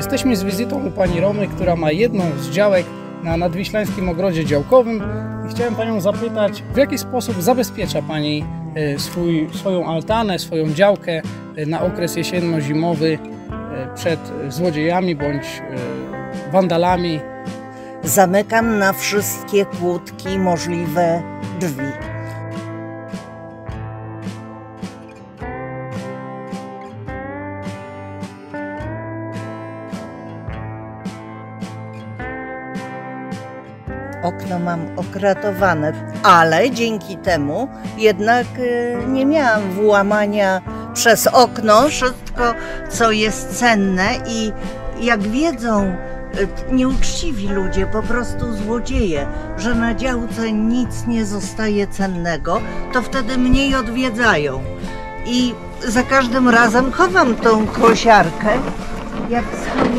Jesteśmy z wizytą u pani Romy, która ma jedną z działek na Nadwiślańskim Ogrodzie Działkowym i chciałem panią zapytać, w jaki sposób zabezpiecza pani swoją altanę, swoją działkę na okres jesienno-zimowy przed złodziejami bądź wandalami. Zamykam na wszystkie kłódki możliwe drzwi. Okno mam okratowane, ale dzięki temu jednak nie miałam włamania przez okno. Wszystko, co jest cenne i jak wiedzą nieuczciwi ludzie, po prostu złodzieje, że na działce nic nie zostaje cennego, to wtedy mniej odwiedzają. I za każdym razem chowam tą kosiarkę, jak schowam.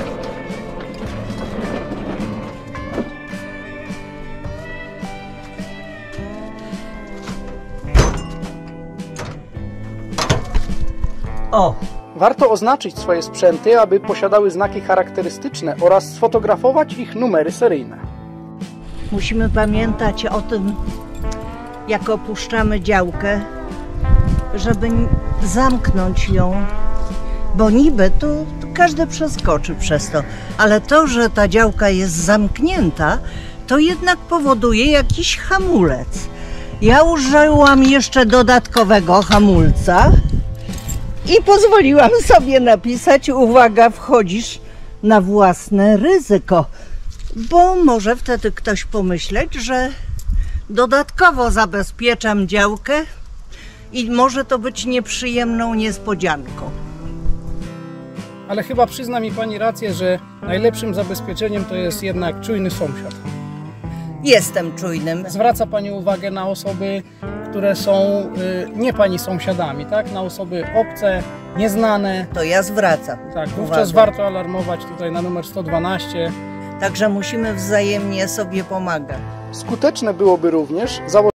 O! Warto oznaczyć swoje sprzęty, aby posiadały znaki charakterystyczne oraz sfotografować ich numery seryjne. Musimy pamiętać o tym, jak opuszczamy działkę, żeby zamknąć ją, bo niby tu każdy przeskoczy przez to, ale to, że ta działka jest zamknięta, to jednak powoduje jakiś hamulec. Ja użyłam jeszcze dodatkowego hamulca i pozwoliłam sobie napisać: uwaga, wchodzisz na własne ryzyko, bo może wtedy ktoś pomyśleć, że dodatkowo zabezpieczam działkę i może to być nieprzyjemną niespodzianką. Ale chyba przyzna mi pani rację, że najlepszym zabezpieczeniem to jest jednak czujny sąsiad. Jestem czujnym. Zwraca pani uwagę na osoby, które są nie pani sąsiadami, tak? Na osoby obce, nieznane. To ja zwracam. Tak, wówczas warto alarmować tutaj na numer 112. Także musimy wzajemnie sobie pomagać. Skuteczne byłoby również założenie